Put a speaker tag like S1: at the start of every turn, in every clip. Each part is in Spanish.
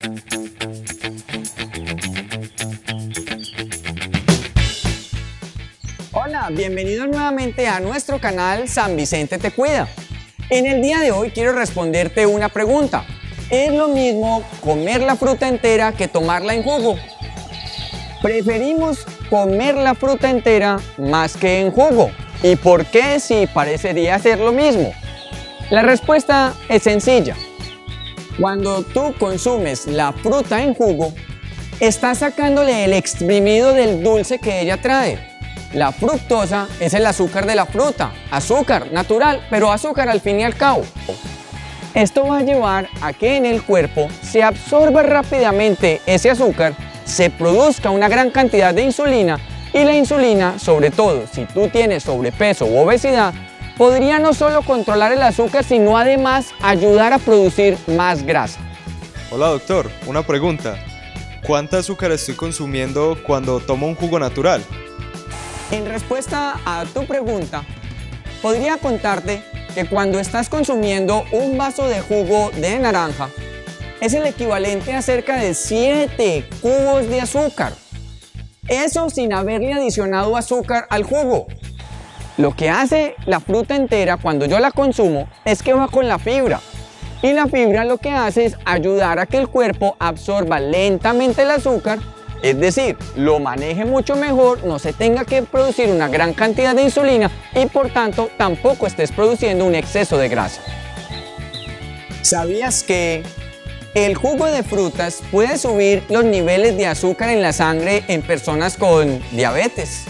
S1: Hola, bienvenidos nuevamente a nuestro canal San Vicente Te Cuida. En el día de hoy quiero responderte una pregunta. ¿Es lo mismo comer la fruta entera que tomarla en jugo? Preferimos comer la fruta entera más que en jugo. ¿Y por qué si parecería ser lo mismo? La respuesta es sencilla. Cuando tú consumes la fruta en jugo, estás sacándole el exprimido del dulce que ella trae. La fructosa es el azúcar de la fruta, azúcar natural, pero azúcar al fin y al cabo. Esto va a llevar a que en el cuerpo se absorba rápidamente ese azúcar, se produzca una gran cantidad de insulina y la insulina, sobre todo si tú tienes sobrepeso u obesidad, podría no solo controlar el azúcar, sino además ayudar a producir más grasa.
S2: Hola doctor, una pregunta. ¿Cuánta azúcar estoy consumiendo cuando tomo un jugo natural?
S1: En respuesta a tu pregunta, podría contarte que cuando estás consumiendo un vaso de jugo de naranja, es el equivalente a cerca de 7 cubos de azúcar. Eso sin haberle adicionado azúcar al jugo. Lo que hace la fruta entera cuando yo la consumo es que va con la fibra. Y la fibra lo que hace es ayudar a que el cuerpo absorba lentamente el azúcar, es decir, lo maneje mucho mejor, no se tenga que producir una gran cantidad de insulina y por tanto tampoco estés produciendo un exceso de grasa. ¿Sabías que el jugo de frutas puede subir los niveles de azúcar en la sangre en personas con diabetes?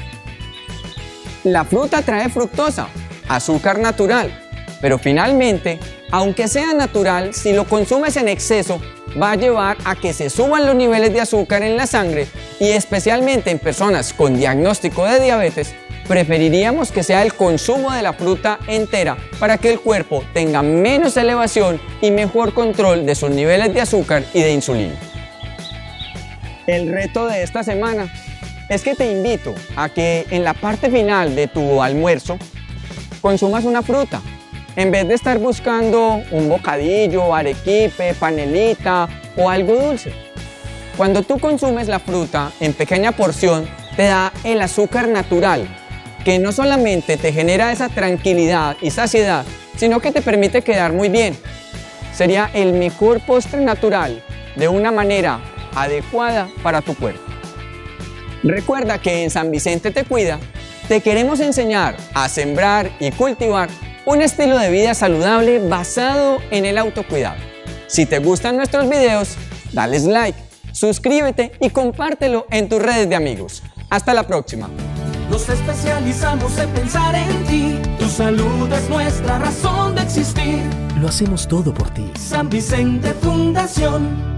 S1: La fruta trae fructosa, azúcar natural, pero finalmente, aunque sea natural, si lo consumes en exceso, va a llevar a que se suban los niveles de azúcar en la sangre y especialmente en personas con diagnóstico de diabetes, preferiríamos que sea el consumo de la fruta entera para que el cuerpo tenga menos elevación y mejor control de sus niveles de azúcar y de insulina. El reto de esta semana es que te invito a que en la parte final de tu almuerzo consumas una fruta. En vez de estar buscando un bocadillo, arequipe, panelita o algo dulce. Cuando tú consumes la fruta en pequeña porción, te da el azúcar natural, que no solamente te genera esa tranquilidad y saciedad, sino que te permite quedar muy bien. Sería el mejor postre natural de una manera adecuada para tu cuerpo. Recuerda que en San Vicente Te Cuida, te queremos enseñar a sembrar y cultivar un estilo de vida saludable basado en el autocuidado. Si te gustan nuestros videos, dales like, suscríbete y compártelo en tus redes de amigos. Hasta la próxima.
S3: Nos especializamos en pensar en ti. Tu salud es nuestra razón de existir.
S4: Lo hacemos todo por ti.
S3: San Vicente Fundación.